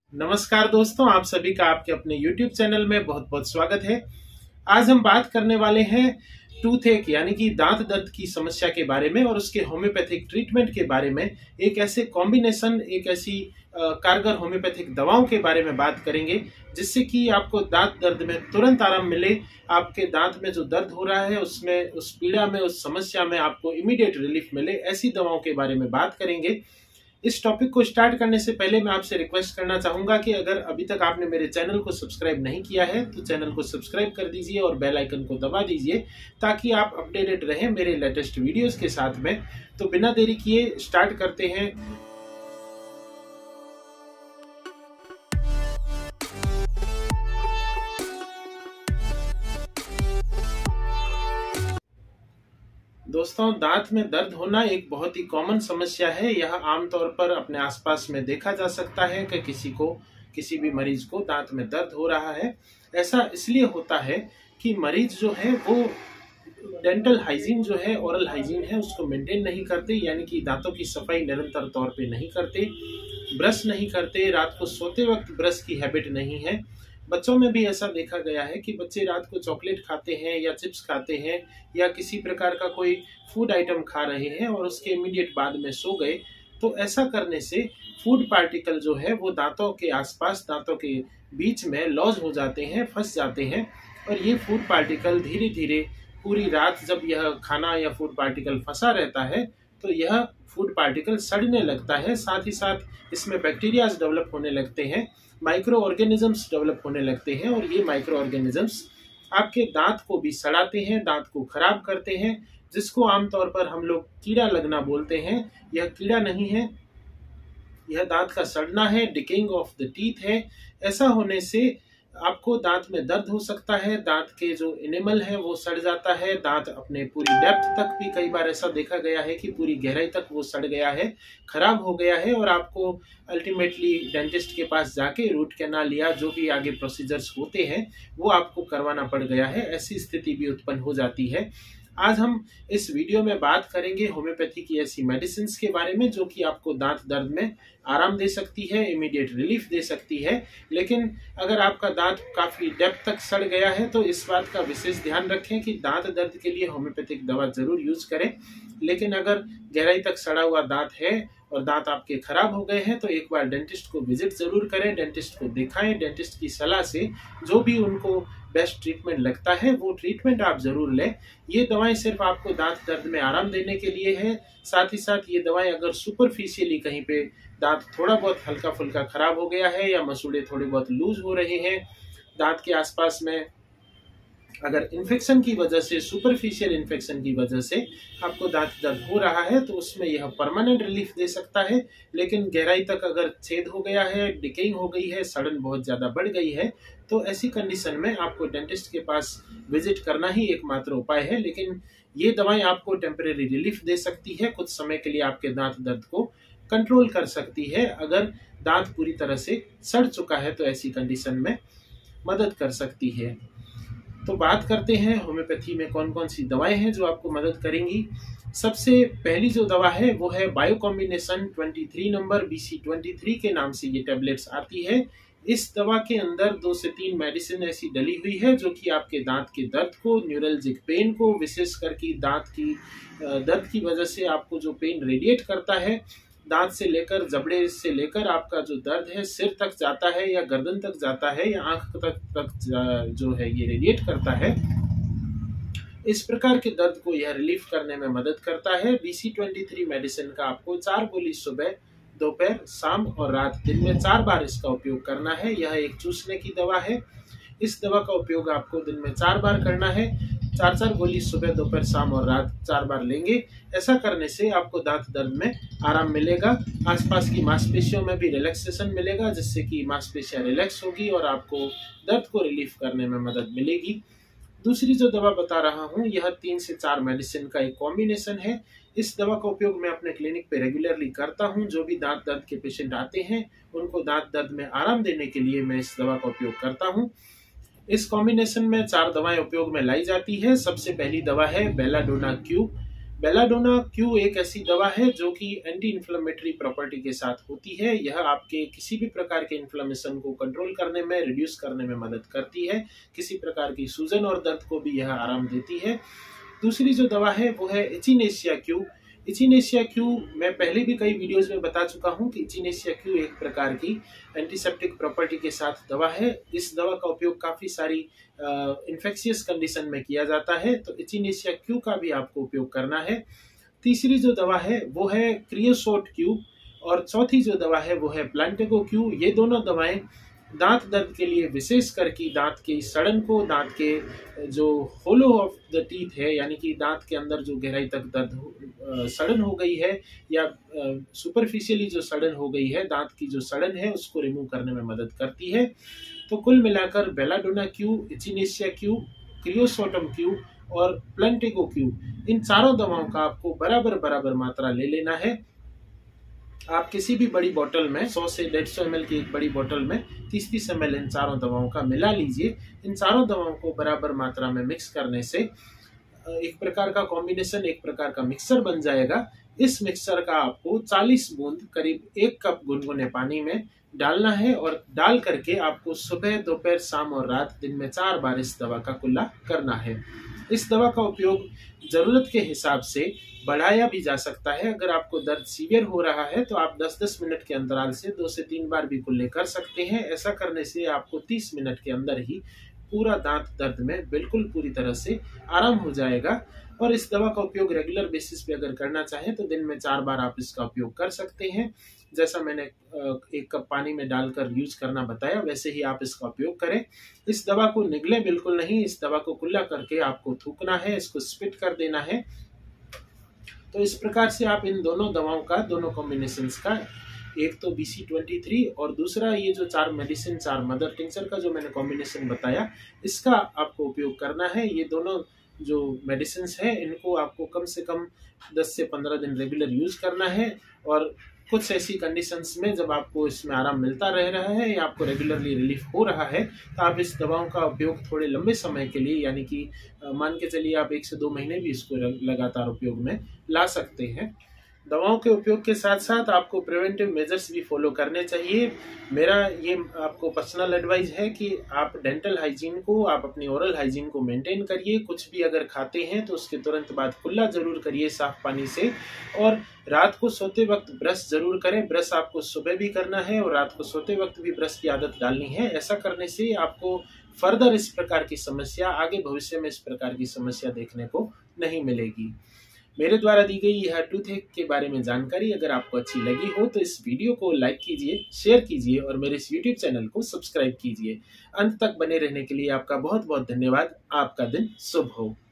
नमस्कार दोस्तों, आप सभी का आपके अपने YouTube चैनल में बहुत बहुत स्वागत है। आज हम बात करने वाले हैं टूथ एक यानी कि दांत दर्द की समस्या के बारे में और उसके होम्योपैथिक ट्रीटमेंट के बारे में। एक ऐसे कॉम्बिनेशन, एक ऐसी कारगर होम्योपैथिक दवाओं के बारे में बात करेंगे जिससे कि आपको दांत दर्द में तुरंत आराम मिले। आपके दांत में जो दर्द हो रहा है उसमें, उस पीड़ा में, उस समस्या में आपको इमीडिएट रिलीफ मिले, ऐसी दवाओं के बारे में बात करेंगे। इस टॉपिक को स्टार्ट करने से पहले मैं आपसे रिक्वेस्ट करना चाहूंगा कि अगर अभी तक आपने मेरे चैनल को सब्सक्राइब नहीं किया है तो चैनल को सब्सक्राइब कर दीजिए और बेल आइकन को दबा दीजिए ताकि आप अपडेटेड रहें मेरे लेटेस्ट वीडियोस के साथ में। तो बिना देरी किए स्टार्ट करते हैं। दोस्तों, दांत में दर्द होना एक बहुत ही कॉमन समस्या है। यह आमतौर पर अपने आसपास में देखा जा सकता है कि किसी भी मरीज को दांत में दर्द हो रहा है। ऐसा इसलिए होता है कि मरीज जो है वो डेंटल हाइजीन जो है, ओरल हाइजीन है, उसको मेंटेन नहीं करते, यानी कि दांतों की सफाई निरंतर तौर पे नहीं करते, ब्रश नहीं करते, रात को सोते वक्त ब्रश की हैबिट नहीं है। बच्चों में भी ऐसा देखा गया है कि बच्चे रात को चॉकलेट खाते हैं या चिप्स खाते हैं या किसी प्रकार का कोई फूड आइटम खा रहे हैं और उसके इमीडिएट बाद में सो गए, तो ऐसा करने से फूड पार्टिकल जो है वो दांतों के आसपास, दांतों के बीच में लॉज हो जाते हैं, फंस जाते हैं। और ये फूड पार्टिकल धीरे धीरे पूरी रात जब यह खाना या फूड पार्टिकल फंसा रहता है तो यह फूड पार्टिकल सड़ने लगता है। साथ ही साथ इसमें बैक्टीरियाज डेवलप होने लगते हैं, माइक्रो ऑर्गेनिजम्स डेवलप होने लगते हैं और ये माइक्रो ऑर्गेनिजम्स आपके दांत को भी सड़ाते हैं, दांत को खराब करते हैं, जिसको आमतौर पर हम लोग कीड़ा लगना बोलते हैं। यह कीड़ा नहीं है, यह दांत का सड़ना है, डिकेइंग ऑफ द टीथ है। ऐसा होने से आपको दांत में दर्द हो सकता है, दांत के जो इनेमल है वो सड़ जाता है, दांत अपने पूरी डेप्थ तक भी कई बार ऐसा देखा गया है कि पूरी गहराई तक वो सड़ गया है, खराब हो गया है और आपको अल्टीमेटली डेंटिस्ट के पास जाके रूट कैनाल या जो भी आगे प्रोसीजर्स होते हैं वो आपको करवाना पड़ गया है। ऐसी स्थिति भी उत्पन्न हो जाती है। आज हम इस वीडियो में बात करेंगे होम्योपैथी की ऐसी मेडिसिन के बारे में जो कि आपको दांत दर्द में आराम दे सकती है, इमीडिएट रिलीफ दे सकती है। लेकिन अगर आपका दांत काफी डेप्थ तक सड़ गया है तो इस बात का विशेष ध्यान रखें कि दांत दर्द के लिए होम्योपैथिक दवा जरूर यूज करें। लेकिन अगर गहराई तक सड़ा हुआ दांत है और दांत आपके खराब हो गए हैं तो एक बार डेंटिस्ट को विजिट जरूर करें, डेंटिस्ट को दिखाएं। डेंटिस्ट की सलाह से जो भी उनको बेस्ट ट्रीटमेंट लगता है वो ट्रीटमेंट आप जरूर लें। ये दवाएं सिर्फ आपको दांत दर्द में आराम देने के लिए है। साथ ही साथ ये दवाएं अगर सुपरफिशियली कहीं पे दांत थोड़ा बहुत हल्का फुल्का खराब हो गया है या मसूड़े थोड़े बहुत लूज हो रहे हैं, दांत के आसपास में अगर इन्फेक्शन की वजह से, सुपरफिशियल इन्फेक्शन की वजह से आपको दांत दर्द हो रहा है तो उसमें यह परमानेंट रिलीफ दे सकता है। लेकिन गहराई तक अगर छेद हो गया है, डिकेइंग हो गई है, सड़न बहुत ज्यादा बढ़ गई है तो ऐसी कंडीशन में आपको डेंटिस्ट के पास विजिट करना ही एकमात्र उपाय है। लेकिन ये दवाएं आपको टेम्परेरी रिलीफ दे सकती है, कुछ समय के लिए आपके दांत दर्द को कंट्रोल कर सकती है। अगर दांत पूरी तरह से सड़ चुका है तो ऐसी कंडीशन में मदद कर सकती है। तो बात करते हैं होम्योपैथी में कौन कौन सी दवाएं हैं जो आपको मदद करेंगी। सबसे पहली जो दवा है वो है बायो कॉम्बिनेशन 23 नंबर, BC23 के नाम से ये टैबलेट्स आती है। इस दवा के अंदर 2 से 3 मेडिसिन ऐसी डली हुई है जो कि आपके दांत के दर्द को, न्यूरल्जिक पेन को, विशेष करके दांत की दर्द की वजह से आपको जो पेन रेडिएट करता है, दांत से लेकर, जबड़े से लेकर आपका जो दर्द है सिर तक जाता है या गर्दन तक जाता है या आंख तक जो है ये रेडिएट करता है, इस प्रकार के दर्द को यह रिलीफ करने में मदद करता है। BC23 मेडिसिन का आपको 4 गोली सुबह, दोपहर, शाम और रात, दिन में 4 बार इसका उपयोग करना है। यह एक चूसने की दवा है। इस दवा का उपयोग आपको दिन में 4 बार करना है। 4 गोली सुबह, दोपहर, शाम और रात 4 बार लेंगे। ऐसा करने से आपको दांत दर्द में आराम मिलेगा, आसपास की मांसपेशियों में भी रिलैक्सेशन मिलेगा जिससे कि मांसपेशियां रिलैक्स होगी और आपको दर्द को रिलीफ करने में मदद मिलेगी। दूसरी जो दवा बता रहा हूँ यह 3 से 4 मेडिसिन का एक कॉम्बिनेशन है। इस दवा का उपयोग मैं अपने क्लिनिक पे रेगुलरली करता हूँ। जो भी दांत दर्द के पेशेंट आते हैं उनको दांत दर्द में आराम देने के लिए मैं इस दवा का उपयोग करता हूँ। इस कॉम्बिनेशन में 4 दवाएं उपयोग में लाई जाती है। सबसे पहली दवा है बेलाडोना क्यू। बेलाडोना क्यू एक ऐसी दवा है जो कि एंटी इन्फ्लेमेटरी प्रॉपर्टी के साथ होती है। यह आपके किसी भी प्रकार के इन्फ्लेमेशन को कंट्रोल करने में, रिड्यूस करने में मदद करती है। किसी प्रकार की सूजन और दर्द को भी यह आराम देती है। दूसरी जो दवा है वो है इचिनेशिया क्यू। इचिनेशिया क्यू मैं पहले भी कई वीडियोस में बता चुका हूं कि इचिनेशिया क्यू एक प्रकार की एंटीसेप्टिक प्रॉपर्टी के साथ दवा है। इस दवा का उपयोग काफी सारी इन्फेक्शियस कंडीशन में किया जाता है, तो इचिनेशिया क्यू का भी आपको उपयोग करना है। तीसरी जो दवा है वो है क्रियोसोट क्यू और चौथी जो दवा है वो है प्लांटेगो क्यू। ये दोनों दवाएं दांत दर्द के लिए विशेष करके दांत की सड़न को, दांत के जो होलो ऑफ द टीथ है यानी कि दांत के अंदर जो गहराई तक सड़न हो गई है या सुपरफिशियली जो सड़न हो गई है, दांत की जो सड़न है उसको रिमूव करने में मदद करती है। तो कुल मिलाकर belladonna Q, echinacea Q, creosotum Q और प्लांटेगो क्यू, इन चारों दवाओं का आपको बराबर मात्रा ले लेना है। आप किसी भी बड़ी बोतल में 100 से 150 ml की एक बड़ी बोतल में 30-30 ml इन चारों दवाओं का मिला लीजिए। इन चारों दवाओं को बराबर मात्रा में मिक्स करने से एक प्रकार का कॉम्बिनेशन, एक प्रकार का मिक्सर बन जाएगा। इस मिक्सर का आपको 40 बूंद करीब 1 कप गुनगुने पानी में डालना है और डाल करके आपको सुबह, दोपहर, शाम और रात दिन में 4 बार इस दवा का कुल्ला करना है। इस दवा का उपयोग जरूरत के हिसाब से बढ़ाया भी जा सकता है। अगर आपको दर्द सीवियर हो रहा है तो आप 10-10 मिनट के अंतराल से 2 से 3 बार भी कुल्ले कर सकते हैं। ऐसा करने से आपको 30 मिनट के अंदर ही पूरा दांत दर्द में बिल्कुल पूरी तरह से आराम हो जाएगा। और इस दवा का उपयोग रेगुलर बेसिस पे अगर करना चाहें तो दिन में 4 बार आप इसका उपयोग कर सकते हैं। जैसा मैंने 1 कप पानी में डालकर यूज करना बताया वैसे ही आप इसका उपयोग करें। इस दवा को निगले बिल्कुल नहीं, इस दवा को कुल्ला करके आपको थूकना है, इसको स्पिट कर देना है। तो इस प्रकार से आप इन दोनों दवाओं का, दोनों कॉम्बिनेशंस का, एक तो BC23 और दूसरा ये जो 4 मेडिसिन, 4 मदर टिंचर का जो मैंने कॉम्बिनेशन बताया, इसका आपको उपयोग करना है। ये दोनों जो मेडिसिन है इनको आपको कम से कम 10 से 15 दिन रेगुलर यूज करना है। और कुछ ऐसी कंडीशंस में जब आपको इसमें आराम मिलता रह रहा है या आपको रेगुलरली रिलीफ हो रहा है तो आप इस दवाओं का उपयोग थोड़े लंबे समय के लिए, यानी कि मान के चलिए आप 1 से 2 महीने भी इसको लगातार उपयोग में ला सकते हैं। दवाओं के उपयोग के साथ साथ आपको प्रिवेंटिव मेजर्स भी फॉलो करने चाहिए। मेरा ये आपको पर्सनल एडवाइस है कि आप डेंटल हाइजीन को, आप अपनी ओरल हाइजीन को मेंटेन करिए। कुछ भी अगर खाते हैं तो उसके तुरंत बाद कुल्ला जरूर करिए साफ पानी से। और रात को सोते वक्त ब्रश जरूर करें। ब्रश आपको सुबह भी करना है और रात को सोते वक्त भी ब्रश की आदत डालनी है। ऐसा करने से आपको फर्दर इस प्रकार की समस्या, आगे भविष्य में इस प्रकार की समस्या देखने को नहीं मिलेगी। मेरे द्वारा दी गई यह टूथेक के बारे में जानकारी अगर आपको अच्छी लगी हो तो इस वीडियो को लाइक कीजिए, शेयर कीजिए और मेरे इस YouTube चैनल को सब्सक्राइब कीजिए। अंत तक बने रहने के लिए आपका बहुत बहुत धन्यवाद। आपका दिन शुभ हो।